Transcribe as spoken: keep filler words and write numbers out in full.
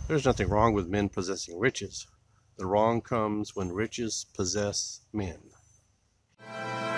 There's nothing wrong with men possessing riches. The wrong comes when riches possess men.